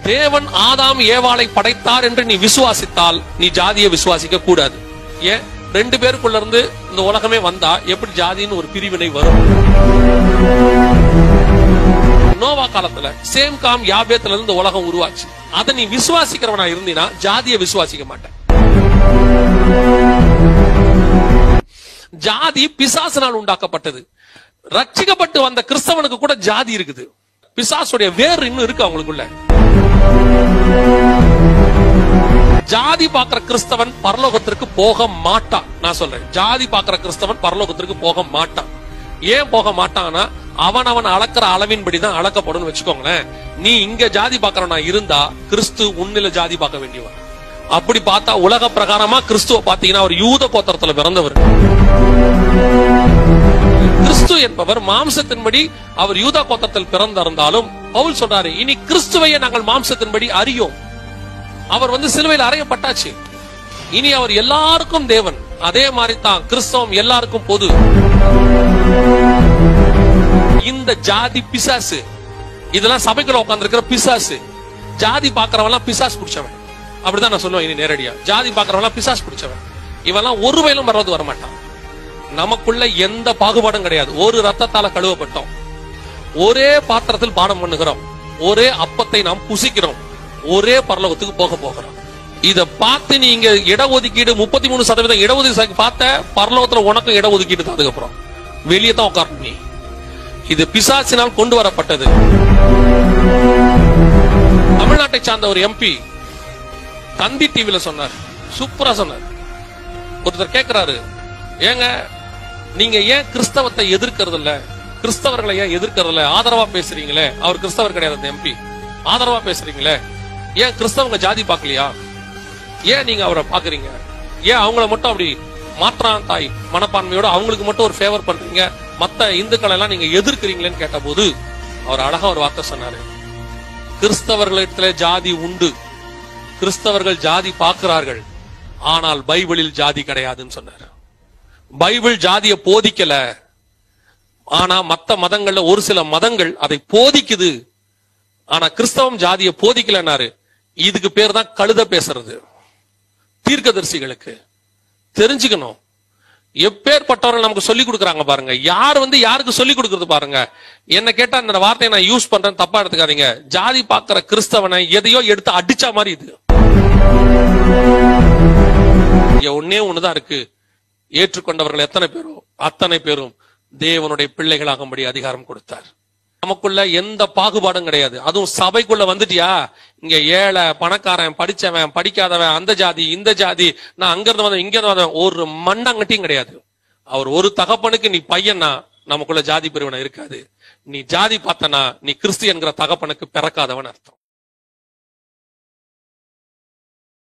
தேவன் ஆதாம் ஏவாளை படைத்தார் என்று நீ விசுவாசித்தால் நீ ஜாதியை விசுவாசிக்க கூடாது. ஏன்? ரெண்டு பேருக்குள்ள இருந்து இந்த உலகமே வந்தா எப்படி ஜாதின்னு ஒரு பிரிவினை வரும்? நோவா காலத்துல சேம் காம் யாபேத்துல இருந்து உலகம் உருவாச்சு. அதை நீ விசுவாசிக்கிறவனா இருந்தீனா ஜாதியை விசுவாசிக்க மாட்டேன். ஜாதி பிசாசினால் உண்டாக்கப்பட்டது. ரட்சிக்கப்பட்டு வந்த கிறிஸ்தவனுக்கு கூட ஜாதி இருக்குது. பிசாசுடைய வேர் இன்னும் இருக்கு அவங்களுக்குள்ள. ஜாதி பார்க்கிற கிறிஸ்தவன் பரலோகத்திற்கு போக மாட்டான். நான் சொல்றேன், ஜாதி பார்க்கிற கிறிஸ்தவன் பரலோகத்திற்கு போக மாட்டான். ஏன் போக மாட்டான்னா அவன் அளக்கிற அளவின்படிதான் அளக்கப்படும் வச்சுக்கோங்களேன். நீ இங்க ஜாதி பார்க்கறவனா இருந்தா கிறிஸ்து உன்னில ஜாதி பார்க்க வேண்டியவன். அப்படி பார்த்தா உலக பிரகாரமா கிறிஸ்துவ பாத்தீங்கன்னா அவர் யூத கோத்திரத்துல பிறந்தவர். கிறிஸ்து என்பவர் மாம்சத்தின்படி அவர் யூத கோத்திரத்தில் பிறந்திருந்தாலும் பவுல் சொல்றாரு, இனி கிறிஸ்துவையே நாங்கள் மாம்சத்தின்படி அறியோம். அவர் சிலுவையில் அறையப்பட்டாச்சு. இனி அவர் எல்லாருக்கும் தேவன். அதே மாதிரி தான் கிறிஸ்தவம் எல்லாருக்கும் பொது. இந்த ஜாதி பிசாசு, இதெல்லாம் சபைக்குள்ள உட்கார்ந்து இருக்கிற பிசாசு. ஜாதி பாக்குறவன் பிசாசு பிடிச்சவன். அப்படிதான் நான் சொல்லுவேன். இனி நேரடியா ஜாதி பாக்குறவன் பிசாசு பிடிச்சவன். இவெல்லாம் ஒரு வயலும் வரமாட்டான். நமக்குள்ள எந்த பாகுபாடும் கிடையாது. ஒரு ரத்தத்தால கழுவப்பட்டோம், ஒரே பாத்திரத்தில் பானம் பண்ணுகிறோம், ஒரே அப்பத்தை நாம் புசிக்கிறோம், ஒரே பரலோகத்துக்கு போக போகிறோம். இத பார்த்து நீங்க இடஒதுக்கீடு 33% இடஒதுக்கீடு பார்த்த பரலோகத்துல உனக்கும் இடஒதுக்கீடு தான். அதுக்கப்புறம் வெளியே தான் உட்காரணும் நீ. இது பிசாசினால் கொண்டு வரப்பட்டது. தமிழ்நாட்டை சார்ந்த ஒரு எம்பி தந்தி டிவில சொன்னார், சூப்பரா சொன்னார். ஒருத்தர் கேட்கிறாரு, ஏங்க நீங்க ஏன் கிறிஸ்தவத்தை எதிர்க்கிறது இல்ல, கிறிஸ்தவர்களை ஏன் எதிர்க்கிறது இல்ல, ஆதரவா பேசுறீங்களே? அவர் கிறிஸ்தவர் கிடையாது அந்த எம்பி. ஆதரவா பேசுறீங்களே, ஏன் கிறிஸ்தவங்க ஜாதி பார்க்கலையா? ஏன் நீங்க அவரை பாக்குறீங்க? ஏன் அவங்கள மட்டும் அப்படி மாற்றான் தாய் மனப்பான்மையோட அவங்களுக்கு மட்டும் ஒரு ஃபேவர் பண்றீங்க, மத்த இந்துக்களை எல்லாம் நீங்க எதிர்க்கிறீங்களேன்னு கேட்ட போது அவர் அழகா ஒரு வார்த்தை சொன்னாரு, கிறிஸ்தவர்களிடத்துல ஜாதி உண்டு, கிறிஸ்தவர்கள் ஜாதி பார்க்கிறார்கள், ஆனால் பைபிளில் ஜாதி கிடையாதுன்னு சொன்னார். பைபிள் ஜாதியை போதிக்கல, ஆனா மத்த மதங்கள்ல ஒரு சில மதங்கள் அதை போதிக்குது. ஆனா கிறிஸ்தவம் ஜாதியை போதிக்கலன்னாரு. இதுக்கு பேர் தான் கழுத பேசுறது. தீர்க்கதரிசிகளுக்கு தெரிஞ்சுக்கணும், எப்பேற்பட்டவர்கள் நமக்கு சொல்லி கொடுக்குறாங்க பாருங்க. யார் யாருக்கு சொல்லி கொடுக்கறது பாருங்க. என்ன கேட்டா இந்த வார்த்தையை நான் யூஸ் பண்றேன், தப்பா எடுத்துக்காதீங்க. ஜாதி பார்க்கிற கிறிஸ்தவனை எதையோ எடுத்து அடிச்சா மாதிரி இது. ஒன்னே ஒண்ணுதான் இருக்கு, ஏற்றுக்கொண்டவர்கள் எத்தனை பேரோ அத்தனை பேரும் தேவனுடைய பிள்ளைகளாகும்படி அதிகாரம் கொடுத்தார். நமக்குள்ள எந்த பாகுபாடும் கிடையாது. அதுவும் சபைக்குள்ள வந்துட்டியா, இங்க ஏழை பணக்காரன் படிச்சவன் படிக்காதவன், அந்த ஜாதி இந்த ஜாதி, நான் அங்க இருந்து வந்தேன் இங்க இருந்து வந்தேன், ஒரு மண்ணாங்கட்டியும் கிடையாது. அவர் ஒரு தகப்பனுக்கு நீ பையனா நமக்குள்ள ஜாதி பிரிவினை இருக்காது. நீ ஜாதி பார்த்தனா நீ கிறிஸ்து என்கிற தகப்பனுக்கு பிறக்காதவன் அர்த்தம்.